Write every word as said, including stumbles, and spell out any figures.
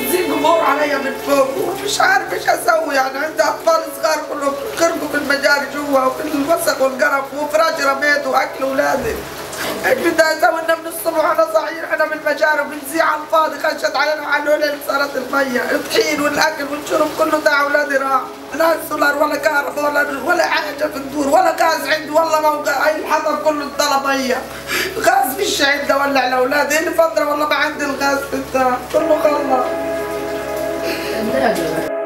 بنزين جمهور عليا من فوق ومش عارف ايش اسوي. يعني عندي اطفال صغار كلهم خربوا في المجاري جوا وفي الوسخ والقرف وفراش رميته واكل اولادي. ايش بدي اسوي؟ من الصبح وانا صاحيين احنا بالمجاري وبنزيع على الفاضي. خشت علينا على صارت الميه، الطحين والاكل والشرب كله تاع اولادي راح. لا سولار ولا كهرباء ولا ولا حاجه في الدور ولا غاز عندي والله. موقع هاي الحطب كله طلب ميه. غاز فيش عندي اولع لاولادي. هي فتره والله ما عندي الغاز في الدار كله خلص.